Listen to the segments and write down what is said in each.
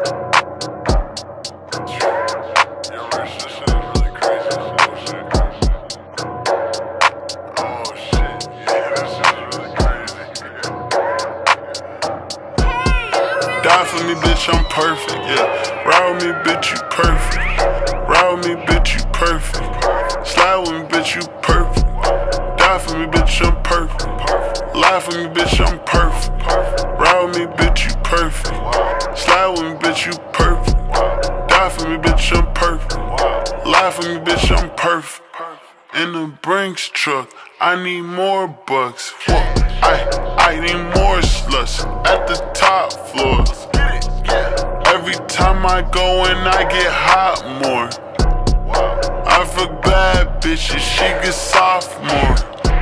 Die for me, bitch, I'm perfect, yeah. Ride with me, bitch, you perfect. Ride with me, bitch, you perfect. Slide with me, bitch, you perfect. Die for me, bitch, I'm perfect. Lie for me, bitch, I'm perfect. Ride with me, bitch, you perfect. Slide with me, bitch, you perfect. Die for me, bitch, I'm perfect. Lie for me, bitch, I'm perfect. In the Brinks truck, I need more bucks. I need more sluts at the top floor. Every time I go in, I get hot more. I fuck bad bitches, she get sophomore.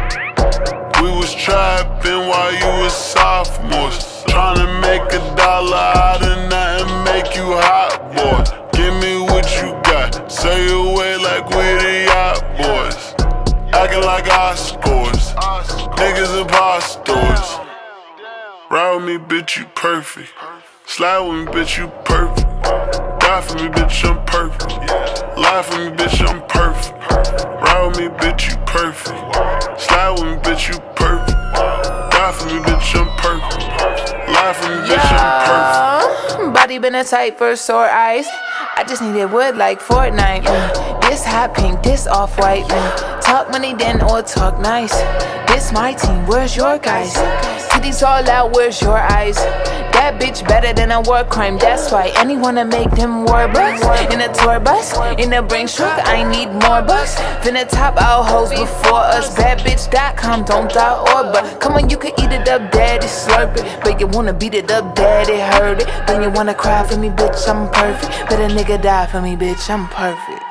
We was trapping while you was sophomores. Tryna make $1 out of nothing, make you hot, boy. Give me what you got, sail your way like we the yacht boys. Acting like Oscars, niggas impostors. Ride with me, bitch, you perfect. Slide with me, bitch, you perfect. Die for me, bitch, I'm perfect. Lie for me, bitch, I'm perfect. Ride with me, bitch, you perfect. Slide with me, bitch, you perfect. Die for me, bitch, I'm perfect. Lie for me, bitch, I'm perfect. Body been a tight for sore eyes. I just needed wood like Fortnite. This hot pink, this off-white. Talk money then or talk nice. This my team, where's your guys? Titties all out, where's your eyes? That bitch better than a war crime, that's why anyone to make them war bucks. In a tour bus, in a Brinks truck, I need more bucks. Finna top out hoes before us. Badbitch.com, don't die or but. Come on, you can eat it up, daddy, slurp it. But you wanna beat it up, daddy, hurt it. Then you wanna cry for me, bitch, I'm perfect. But a nigga die for me, bitch, I'm perfect.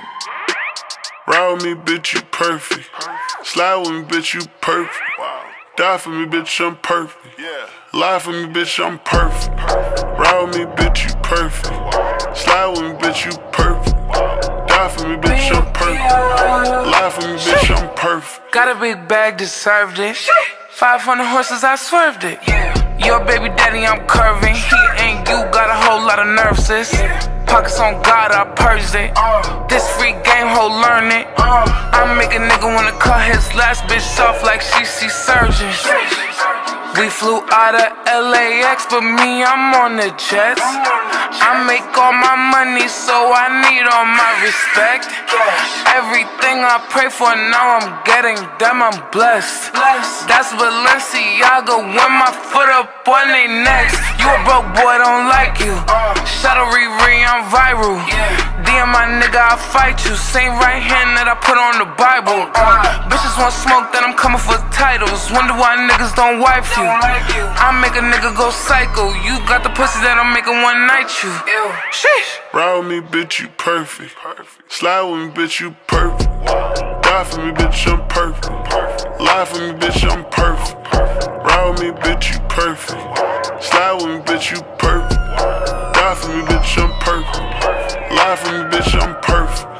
Ride with me, bitch, you perfect. Slide with me, bitch, you perfect. Die for me, bitch, I'm perfect. Lie for me, bitch, I'm perfect. Ride with me, bitch, you perfect. Slide with me, bitch, you perfect. Die for me, bitch, I'm perfect. Lie for me, bitch, I'm perfect. Got a big bag, deserved it. 500 horses, I swerved it. Your baby daddy, I'm curving. He ain't you, got a whole lot of nerve, sis. Pockets on God, I purged it. This free game, ho, learn it. I make a nigga wanna cut his last bitch off like she surgeon. We flew out of LAX, but me, I'm on the jets. I make all my money, so I need all my respect. Everything I pray for, now I'm getting them, I'm blessed. That's Balenciaga when my foot up on they necks. You a broke boy, don't like you. Shout out Riri, I'm viral. DM my nigga, I'll fight you. Same right hand that I put on the Bible. Bitches want smoke, then I'm coming for titles. Wonder why niggas don't wife you. I make a nigga go psycho. You got the pussy that I'm making one night you. Sheesh. Ride with me, bitch, you perfect. Slide with me, bitch, you perfect. Die for me, bitch, I'm perfect. Lie for me, bitch, I'm perfect. Ride with me, bitch, you perfect. Slide with me, bitch, you perfect. Die for me, bitch, I'm perfect. Lie for me, bitch, I'm perfect.